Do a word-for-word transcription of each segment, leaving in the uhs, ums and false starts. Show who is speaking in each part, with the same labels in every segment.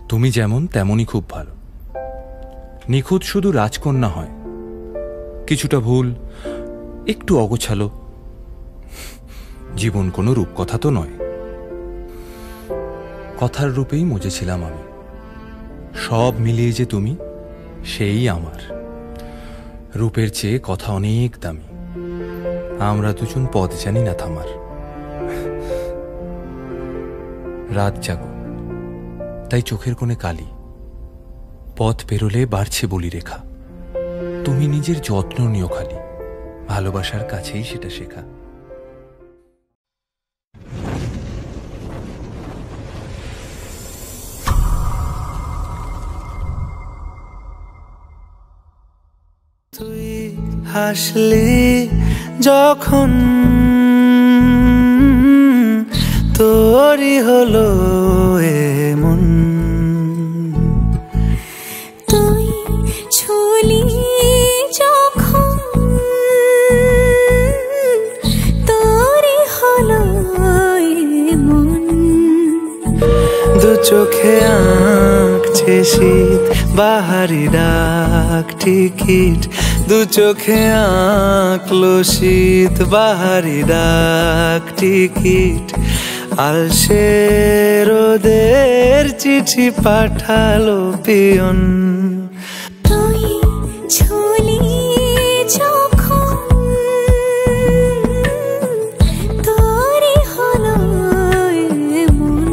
Speaker 1: তুমি যেমন তেমনই খুব ভালো। নিখুঁত শুধু রাজকন্যা হয়, কিছুটা ভুল, একটু অগোছালো। জীবন কোনো রূপকথা তো নয়। কথার রূপেই মজেছিলাম আমি। সব মিলিয়ে যে তুমি, সেই আমার। রূপের চেয়ে কথা অনেক দামি। আমরা দুজন পথ জানি না থামার। রাত জাগো, তাই চোখের কোণে কালি। পথ পেরোলে বাড়ছে বলি রেখা। তুমি নিজের যত্ন নিও খালি, ভালোবাসার কাছেই সেটা শেখা।
Speaker 2: তুই হাসলি যখন তোরই হলো এমন,
Speaker 3: তুই ছুলি যখন তোরই হলো এমন।
Speaker 2: দু চোখে আঁকছে শীত বাহারি ডাক টিকিট, দু চোখে আঁকলো শীত বাহারি ডাক টিকিট। আলসে রোদের চিঠি পাঠালো পিয়ন।
Speaker 3: তুই ছুলি যখন তোরই হলো এমন।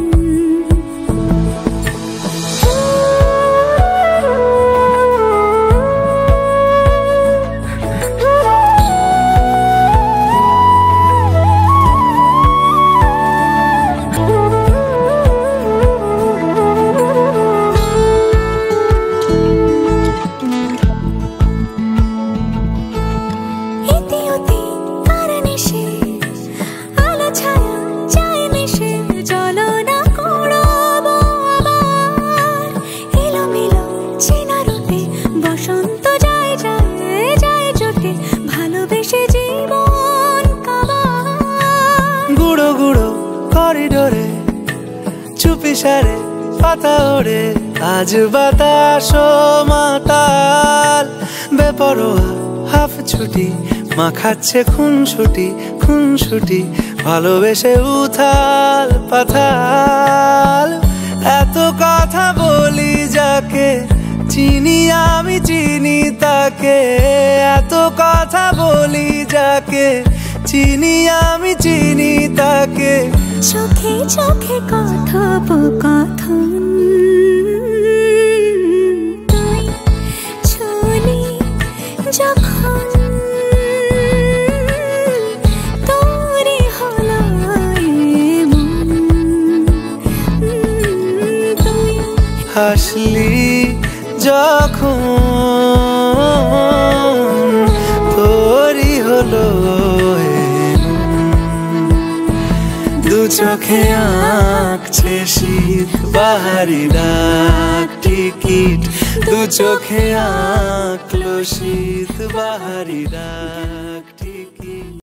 Speaker 2: করিডোরে চুপি সারে পাতা ওড়ে, আজ বাতাস মাতাল বেপরোয়া হাফ ছুটি। মাখাচ্ছে খুন ছুটি খুন ছুটি, ভালোবেসে উথাল পাথাল। এত কথা বলি যাকে চিনি আমি চিনি তাকে, এত কথা বলি যাকে চিনি আমি চিনি তাকে।
Speaker 3: চোখে চোখে কথোপকথন, তুই ছুলি যখন তোরই হলো এমন। তুই
Speaker 2: হাসলি যখন তোরই হলো দু চোখে আঁকছে শীত বাহারি ডাক টিকিট, দু চোখে আঁকলো শীত বাহারি ডাক টিকিট।